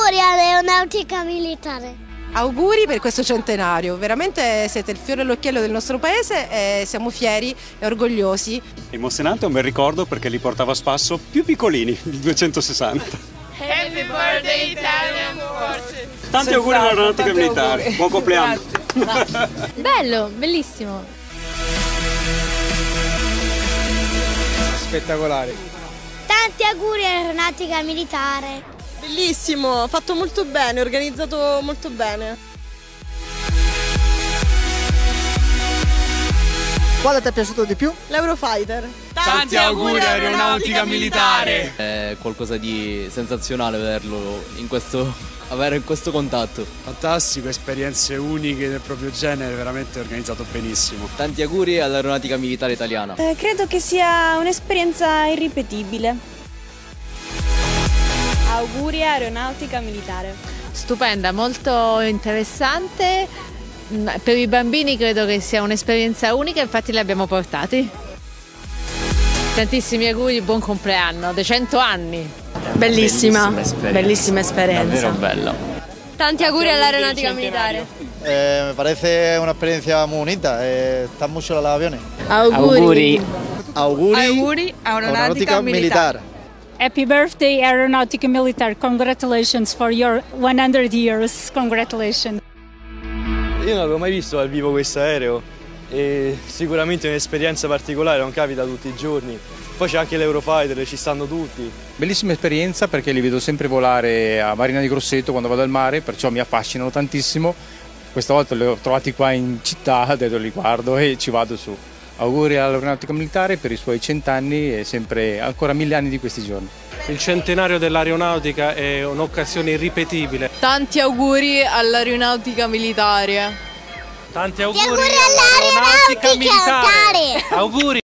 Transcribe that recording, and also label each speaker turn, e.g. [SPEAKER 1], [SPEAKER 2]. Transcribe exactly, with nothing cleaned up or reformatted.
[SPEAKER 1] Auguri all'Aeronautica Militare.
[SPEAKER 2] Auguri per questo centenario, veramente siete il fiore all'occhiello del nostro paese e siamo fieri e orgogliosi.
[SPEAKER 3] Emozionante, un bel ricordo perché li portava a spasso più piccolini, il duecentosessanta.
[SPEAKER 4] Happy birthday Italian Force!
[SPEAKER 3] Tanti auguri all'Aeronautica Militare, buon compleanno!
[SPEAKER 5] Bello, bellissimo!
[SPEAKER 6] Spettacolare!
[SPEAKER 1] Tanti auguri all'Aeronautica Militare!
[SPEAKER 7] Bellissimo, fatto molto bene, organizzato molto bene.
[SPEAKER 6] Quale ti è piaciuto di più?
[SPEAKER 7] L'Eurofighter.
[SPEAKER 4] Tanti auguri all'Aeronautica Militare!
[SPEAKER 8] È qualcosa di sensazionale vederlo in questo, avere questo contatto.
[SPEAKER 3] Fantastico, esperienze uniche del proprio genere, veramente organizzato benissimo.
[SPEAKER 8] Tanti auguri all'Aeronautica Militare Italiana.
[SPEAKER 9] Eh, credo che sia un'esperienza irripetibile. Auguri Aeronautica Militare.
[SPEAKER 5] Stupenda, molto interessante. Per i bambini credo che sia un'esperienza unica, infatti li abbiamo portati. Tantissimi auguri, buon compleanno, dei cento anni.
[SPEAKER 7] Bellissima,
[SPEAKER 8] Bellissima esperienza.
[SPEAKER 7] bellissima esperienza.
[SPEAKER 8] Davvero bella.
[SPEAKER 9] Tanti auguri all'Aeronautica Militare.
[SPEAKER 6] Eh, me parece una experiencia muy bonita, eh, está mucho los aviones.
[SPEAKER 7] Auguri.
[SPEAKER 6] Auguri,
[SPEAKER 4] Auguri Aeronautica Militare.
[SPEAKER 10] Happy birthday Aeronautica Militare, congratulations for your one hundred years, congratulations.
[SPEAKER 11] Io non avevo mai visto dal vivo questo aereo e sicuramente è un'esperienza particolare, non capita tutti i giorni. Poi c'è anche l'Eurofighter, ci stanno tutti.
[SPEAKER 12] Bellissima esperienza perché li vedo sempre volare a Marina di Grosseto quando vado al mare, perciò mi affascinano tantissimo. Questa volta li ho trovati qua in città, adesso li guardo e ci vado su. Auguri all'Aeronautica Militare per i suoi cent'anni e sempre ancora mille anni di questi giorni.
[SPEAKER 13] Il centenario dell'aeronautica è un'occasione irripetibile.
[SPEAKER 4] Tanti auguri all'Aeronautica Militare.
[SPEAKER 13] Tanti auguri,
[SPEAKER 1] auguri
[SPEAKER 13] all'Aeronautica
[SPEAKER 1] all'Aeronautica
[SPEAKER 13] Militare.
[SPEAKER 1] Militare.
[SPEAKER 13] Auguri.